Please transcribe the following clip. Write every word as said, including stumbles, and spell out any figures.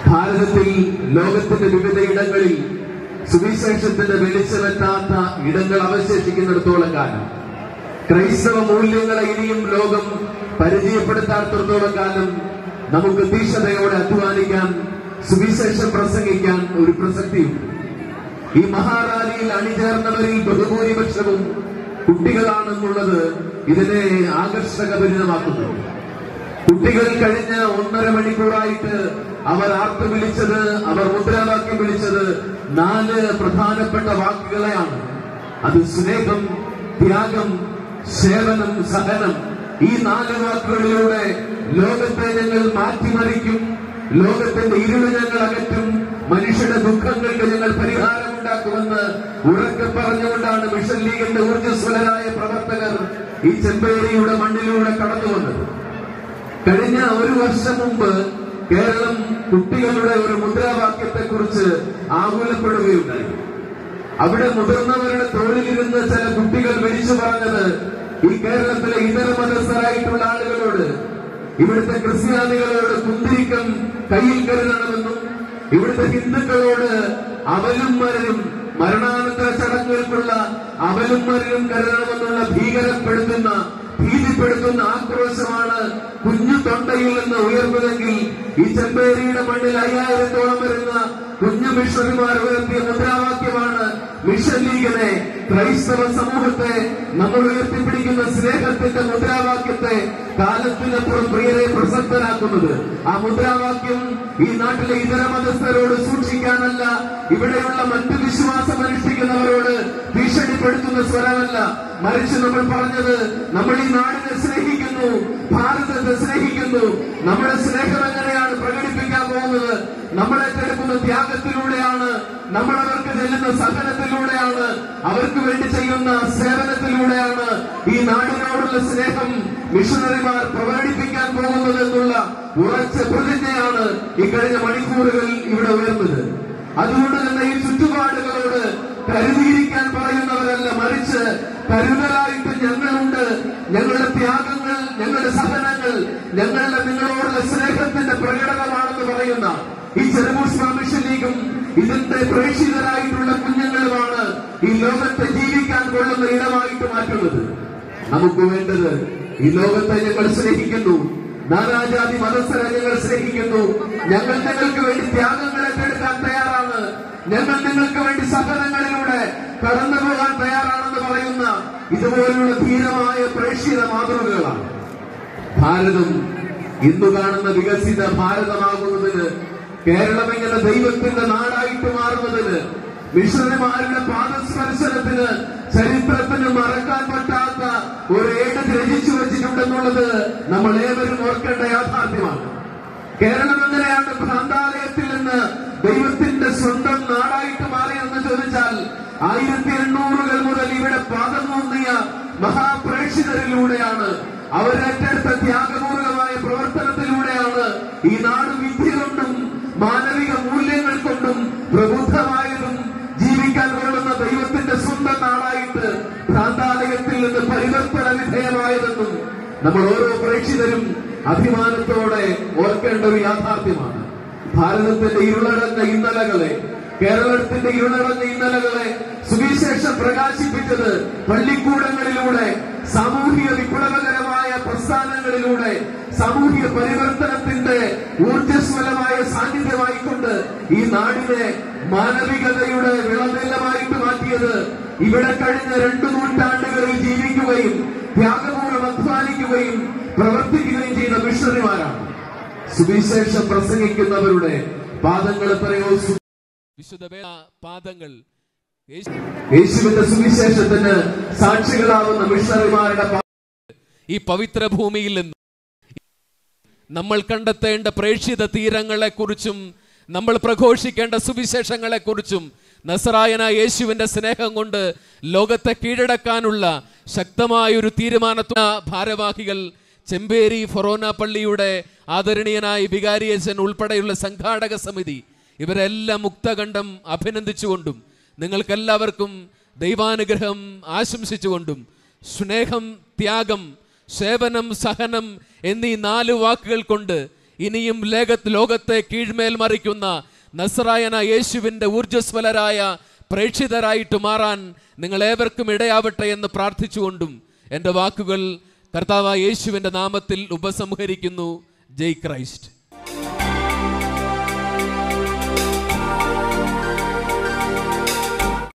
ഭാരതത്തിൽ ലോകത്തിന്റെ വിവിധ ഇടങ്ങളിൽ സുവിശേഷത്തിന്റെ വെളിച്ചമെത്താത്ത ഇടങ്ങൾ അവശേഷിക്കുന്നിടത്തോളം കാലം, ക്രൈസ്തവ മൂല്യങ്ങളെ ഇനിയും ലോകം പരിചയപ്പെടുത്താത്തിടത്തോളം കാലം നമുക്ക് തീക്ഷണതയോടെ അധ്വാനിക്കാൻ, സുവിശേഷം പ്രസംഗിക്കാൻ ഒരു പ്രസക്തിയുണ്ട്. ഈ മഹാറാലിയിൽ അണിചേർന്നവരിൽ ബഹുഭൂരിപക്ഷവും കുട്ടികളാണെന്നുള്ളത് ഇതിനെ ആകർഷകഭരിതമാക്കുന്നു. കുട്ടികൾ കഴിഞ്ഞ ഒന്നര മണിക്കൂറായിട്ട് അവർ ആർത്തു വിളിച്ചത്, അവർ മുദ്രാവാക്യം വിളിച്ചത് നാല് പ്രധാനപ്പെട്ട വാക്കുകളെയാണ്. അത് സ്നേഹം, ത്യാഗം, സേവനം, സഹനം. ഈ നാല് വാക്കുകളിലൂടെ ലോകത്തെ ഞങ്ങൾ മാറ്റിമറിക്കും, ലോകത്തിന്റെ ഇരുള് ഞങ്ങൾ അകറ്റും, മനുഷ്യരുടെ ദുഃഖങ്ങൾക്ക് ഞങ്ങൾ പരിഹാരമുണ്ടാക്കുമെന്ന് ഉറക്കെ പറഞ്ഞുകൊണ്ടാണ് മിഷൻ ലീഗിന്റെ ഊർജ്ജസ്വലരായ പ്രവർത്തകർ ഈ ചെമ്പേരിയുടെ മണ്ണിലൂടെ കടന്നുവന്നത്. കഴിഞ്ഞ ഒരു വർഷം മുമ്പ് കേരളം കുട്ടികളുടെ ഒരു മുദ്രാവാക്യത്തെ കുറിച്ച് ആകുലപ്പെടുകയുണ്ടായി. അവിടെ മുതിർന്നവരുടെ തോളിലിരുന്ന് ചില കുട്ടികൾ വിളിച്ചു പറഞ്ഞത് ഈ കേരളത്തിലെ ഇതര മതസ്ഥരായിട്ടുള്ള ആളുകളോട്, ഇവിടുത്തെ ക്രിസ്ത്യാനികളോട് കുന്തിരിക്കം കയ്യിൽ കരുതണമെന്നും, ഇവിടുത്തെ ഹിന്ദുക്കളോട് അവലും മരനും മരണാനന്തര ചടങ്ങുകൾക്കുള്ള അവലും മരനും കരുതണമെന്നുള്ള ഭീകരപ്പെടുത്തുന്ന ഭീതിപ്പെടുത്തുന്ന ആക്രോശമാണ് കുഞ്ഞു തൊണ്ടയിൽ നിന്ന് ഉയർന്നതെങ്കിൽ ഈ ചെമ്പേരിയുടെ മണ്ണിൽ അയ്യായിരത്തോളം വരുന്ന കുഞ്ഞു മിഷണറിമാർ ഉയർത്തിയ മുദ്രാവാക്യമാണ് മിഷൻ ലീഗിനെ, ക്രൈസ്തവ സമൂഹത്തെ നമ്മൾ ഉയർത്തിപ്പിടിക്കുന്ന സ്നേഹത്തിന്റെ മുദ്രാവാക്യത്തെ കാലത്തിനപ്പുറം പ്രിയരെ പ്രസക്തരാക്കുന്നത്. ആ മുദ്രാവാക്യം ഈ നാട്ടിലെ ഇതര മതസ്ഥരോട് സൂക്ഷിക്കാനല്ല, ഇവിടെയുള്ള മറ്റു വിശ്വാസം അനുഷ്ഠിക്കുന്നവരോട് ഭീഷണിപ്പെടുത്തുന്ന സ്വരമല്ല, മറിച്ച് നമ്മൾ പറഞ്ഞത് നമ്മൾ ഈ നാടിനെ സ്നേഹിക്കുന്നു, ഭാരതത്തെ സ്നേഹിക്കുന്നു. നമ്മുടെ സ്നേഹം എങ്ങനെയാണ് പ്രകടിപ്പിക്കാൻ പോകുന്നത്? നമ്മളേറ്റെടുക്കുന്ന ത്യാഗത്തിലൂടെയാണ്, നമ്മൾ അവർക്ക് ചെല്ലുന്ന സഹനത്തിലൂടെയാണ്, അവർക്ക് വേണ്ടി ചെയ്യുന്ന സേവനത്തിലൂടെയാണ് ഈ നാടിനോടുള്ള സ്നേഹം മിഷണറിമാർ പ്രകടിപ്പിക്കാൻ പോകുന്നത് എന്നുള്ള ഉറച്ച പ്രതിജ്ഞയാണ് ഈ കഴിഞ്ഞ മണിക്കൂറുകൾ ഇവിടെ ഉയർന്നത്. അതുകൊണ്ട് തന്നെ ഈ ചുറ്റുപാടുകളോട് കരുതിയിരിക്കാൻ പറയുന്നവരല്ല, മറിച്ച് കരുതലായിട്ട് ഞങ്ങളുണ്ട്, ഞങ്ങളുടെ ത്യാഗങ്ങൾ, ഞങ്ങളുടെ സഹനങ്ങൾ, ഞങ്ങളുടെ നിങ്ങളോടുള്ള സ്നേഹത്തിന്റെ പ്രകടനമാണെന്ന് പറയുന്ന ഈ ചെറുപുഷ്പ മിഷൻ ലീഗും ഇതിന്റെ പ്രേക്ഷിതരായിട്ടുള്ള കുഞ്ഞുങ്ങളുമാണ് ഈ ലോകത്തെ ജീവിക്കാൻ കൊള്ളുന്ന ഇടമായിട്ട് മാറ്റുന്നത്. നമുക്ക് വേണ്ടത് ഈ ലോകത്തെ ഞങ്ങൾ സ്നേഹിക്കുന്നു, നാനാജാതി മതസ്ഥരെ ഞങ്ങൾ സ്നേഹിക്കുന്നു, ഞങ്ങൾ നിങ്ങൾക്ക് വേണ്ടി ത്യാഗങ്ങൾ ഏറ്റെടുക്കാൻ തയ്യാറാണ്, ഞങ്ങൾ നിങ്ങൾക്ക് വേണ്ടി സഹനങ്ങളിലൂടെ കടന്നു പോകാൻ തയ്യാറാണെന്ന് പറയുന്ന ഇതുപോലുള്ള ധീരമായ പ്രേക്ഷിത മാതൃകകളാണ്. ഭാരതം ഇന്നു കാണുന്ന വികസിത ഭാരതമാകുന്നതിന്, കേരളം ഇങ്ങനെ ദൈവത്തിന്റെ നാടായിട്ട് മാറുന്നതിന്, മിഷണറിമാരുടെ പാദസ്പർശനത്തിന് ചരിത്രത്തിന് മറക്കാൻ പറ്റാത്ത ഒരു ഏട് രചിച്ചു വച്ചിട്ടുണ്ടെന്നുള്ളത് നമ്മൾ ഏവരും ഓർക്കേണ്ട യാഥാർത്ഥ്യമാണ്. കേരളം എങ്ങനെയാണ് ഭ്രാന്താലയത്തിൽ നിന്ന് ദൈവത്തിന്റെ സ്വന്തം നാടായിട്ട് മാറിയെന്ന് ചോദിച്ചാൽ ആയിരത്തി എണ്ണൂറുകൾ മുതൽ ഇവിടെ പാദമൂന്നിയ മഹാപ്രേക്ഷിതരിലൂടെയാണ്, അവരേറ്റെടുത്ത ത്യാഗപൂർവമായ പ്രവർത്തനത്തിലൂടെയാണ് ഈ നാട് വിദ്യ കൊണ്ടും മാനവിക മൂല്യങ്ങൾ കൊണ്ടും പ്രബുദ്ധമായതും ജീവിക്കാൻ കൊള്ളുന്ന ദൈവത്തിന്റെ സ്വന്തം നാടായിട്ട് ഭ്രാന്താലയത്തിൽ നിന്ന് പരിവർത്തന വിധേയമായതെന്നും നമ്മൾ ഓരോ പ്രേക്ഷിതരും അഭിമാനത്തോടെ ഓർക്കേണ്ട ഒരു യാഥാർത്ഥ്യമാണ്. ഭാരതത്തിന്റെ ഇരുളടഞ്ഞ ഇന്നലകളെ, കേരളത്തിന്റെ ഇരുളടഞ്ഞ ഇന്നലകളെ സുവിശേഷം പ്രകാശിപ്പിച്ചത് പള്ളിക്കൂടങ്ങളിലൂടെ, സാമൂഹിക വിപ്ലവകരമായ പ്രസ്ഥാനങ്ങളിലൂടെ, സാമൂഹിക പരിവർത്തനത്തിന്റെ ഊർജ്ജസ്വലമായ സാന്നിധ്യമായിക്കൊണ്ട് ഈ നാടിനെ മാനവികതയുടെ വിളനിലമായിട്ട് മാറ്റിയത് ഇവിടെ കഴിഞ്ഞ രണ്ടു നൂറ്റാണ്ടുകളിൽ ജീവിക്കുകയും ത്യാഗപൂർവ്വം അധ്വാനിക്കുകയും പ്രവർത്തിക്കുകയും ചെയ്ത മിഷണറിമാരാണ്. സുവിശേഷം പ്രസംഗിക്കുന്നവരുടെ പാദങ്ങൾ എത്രയോ വിശുദ്ധ പാദങ്ങൾ യേശുവിന്റെ സുവിശേഷത്തിന് സാക്ഷികളാവുന്ന മിഷണറിമാരുടെ ഈ പവിത്ര ഭൂമിയിൽ നിന്ന് നമ്മൾ കണ്ടെത്തേണ്ട പ്രേക്ഷിത തീരങ്ങളെ കുറിച്ചും നമ്മൾ പ്രഘോഷിക്കേണ്ട സുവിശേഷങ്ങളെ കുറിച്ചും നസറായനായ യേശുവിന്റെ സ്നേഹം കൊണ്ട് ലോകത്തെ കീഴടക്കാനുള്ള ശക്തമായൊരു തീരുമാനത്തിന് ഭാരവാഹികൾ ചെമ്പേരി ഫൊറോന പള്ളിയുടെ ആദരണീയനായ വികാരിയച്ചൻ ഉൾപ്പെടെയുള്ള സംഘാടക സമിതി ഇവരെല്ലാം മുക്തകണ്ഠം അഭിനന്ദിച്ചുകൊണ്ടും നിങ്ങൾക്കെല്ലാവർക്കും ദൈവാനുഗ്രഹം ആശംസിച്ചുകൊണ്ടും സ്നേഹം, ത്യാഗം, സേവനം, സഹനം എന്നീ നാല് വാക്കുകൾ കൊണ്ട് ഇനിയും ലേഖ ലോകത്തെ കീഴ്മേൽ മറിക്കുന്ന നസ്രായന യേശുവിൻ്റെ ഊർജ്ജസ്വലരായ പ്രേക്ഷിതരായിട്ട് മാറാൻ നിങ്ങളേവർക്കും ഇടയാവട്ടെ എന്ന് പ്രാർത്ഥിച്ചുകൊണ്ടും എൻ്റെ വാക്കുകൾ കർത്താവായ യേശുവിൻ്റെ നാമത്തിൽ ഉപസംഹരിക്കുന്നു. ജയ് ക്രൈസ്റ്റ്.